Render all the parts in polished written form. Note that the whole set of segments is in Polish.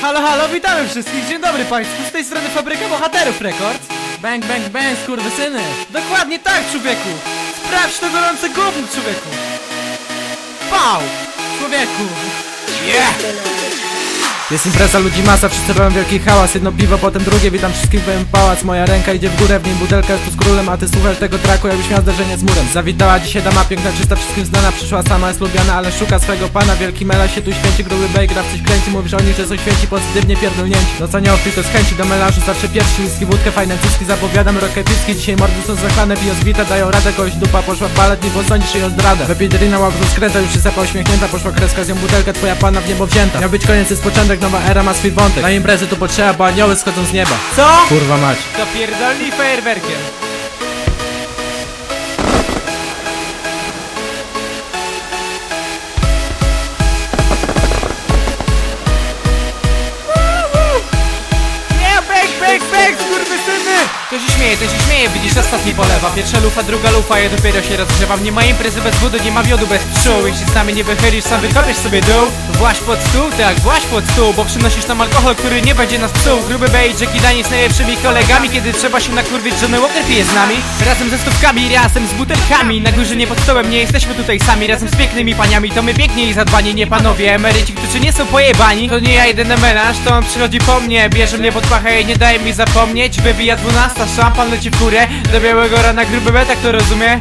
Halo, halo, witamy wszystkich, dzień dobry państwu, z tej strony Fabryka Bohaterów Records. Bang, bang, bang, skurwysyny. Dokładnie tak, człowieku. Sprawdź to gorące gówno, człowieku. Pał, człowieku. Yeah. Jest impreza, ludzi masa, wszyscy robią wielki hałas. Jedno piwo, potem drugie, witam wszystkich, byłem pałac. Moja ręka idzie w górę, w niej butelka jest tu z królem. A ty słuchasz tego traku, jakbyś miał zderzenie z murem. Zawitała dzisiaj dama piękna, czysta, wszystkim znana. Przyszła sama, jest lubiana, ale szuka swego pana. Wielki mela się tu święci, gruby bej, gra w coś kręci. Mówisz o nich, że są święci, pozytywnie pierdolnięci. No co nie ofli, to z chęci do melanżu zawsze pierwszy. Whisky, wódkę, fajne cyski, zapowiadam rok epicki. Dzisiaj mordy są zachlane, bios wita, dają radę. Kogoś dupa poszła w balet, nie posądzisz jej o zdradę. Wypij drina, łap skręta, już się zapa uśmiechnięta. Poszła kreska z nią butelkę, twoja pana w niebo wzięta. Miał być koniec, jest początek, nowa era ma swój wątek. Na imprezy tu potrzeba, bo anioły schodzą z nieba. Co? Kurwa mać. To pierdolni fajerwerkiem. To się śmieje, widzisz, ostatni polewa. Pierwsza lufa, druga lufa, ja dopiero się rozgrzewam. Nie ma imprezy bez wody, nie ma wiodu bez pszczół. Jeśli z nami nie wychylisz, sam wykopiesz sobie dół. Właź pod stół, tak, właź pod stół, bo przynosisz nam alkohol, który nie będzie nas psuł. Gruby bej, Jackie Dani z najlepszymi kolegami. Kiedy trzeba się nakurwić, Johnny Walker pije z nami. Razem ze stówkami, razem z butelkami. Na górze nie pod stołem, nie jesteśmy tutaj sami. Razem z pięknymi paniami, to my pięknie i zadbani. Nie panowie, emeryci, którzy nie są pojebani. To nie ja jedyny menaż, to on przychodzi po mnie. Bierze mnie pod pachę i nie daje mi zapomnieć. Wybija 12, szampan leci w górę. Do białego rana gruby B, tak to rozumie?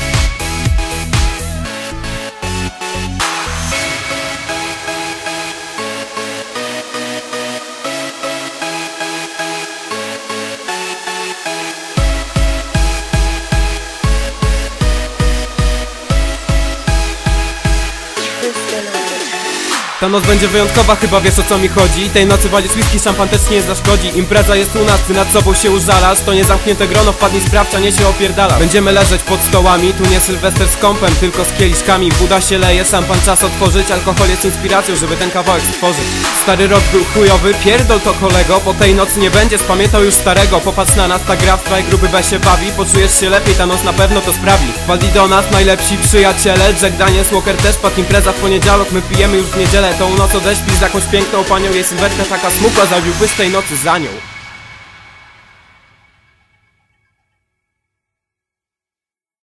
Ta noc będzie wyjątkowa, chyba wiesz o co mi chodzi. Tej nocy walić whisky, szampan też nie zaszkodzi. Impreza jest u nas, ty nad sobą się użalasz. To nie zamknięte grono, wpadnij sprawdź, a nie się opierdala. Będziemy leżeć pod stołami, tu nie Sylwester z kąpem, tylko z kieliszkami. Woda się leje, szampan czas otworzyć. Alkohol jest inspiracją, żeby ten kawałek stworzyć. Stary rok był chujowy, pierdol to kolego. Po tej nocy nie będziesz pamiętał już starego. Popatrz na nas, ta gra w traj, gruby B się bawi. Poczujesz się lepiej, ta noc na pewno to sprawi. Wpadli do nas najlepsi przyjaciele, Jack Daniels, Walker też padł. Impreza w poniedziałek, my pijemy już w niedzielę. Tą noc odeśpij z jakąś piękną panią, jej sylwetka taka smukła, zabiłby z tej nocy za nią.